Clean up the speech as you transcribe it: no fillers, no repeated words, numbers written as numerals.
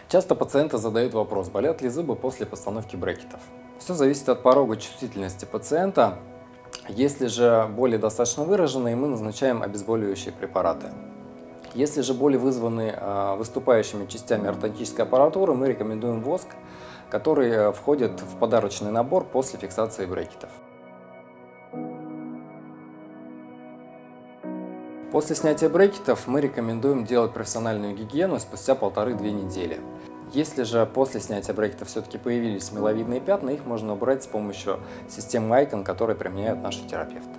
Часто пациенты задают вопрос, болят ли зубы после постановки брекетов. Все зависит от порога чувствительности пациента. Если же боли достаточно выраженные, мы назначаем обезболивающие препараты. Если же боли вызваны выступающими частями ортодонтической аппаратуры, мы рекомендуем воск, который входит в подарочный набор после фиксации брекетов. После снятия брекетов мы рекомендуем делать профессиональную гигиену спустя 1,5–2 недели. Если же после снятия брекетов все-таки появились миловидные пятна, их можно убрать с помощью системы Icon, которые применяют наши терапевты.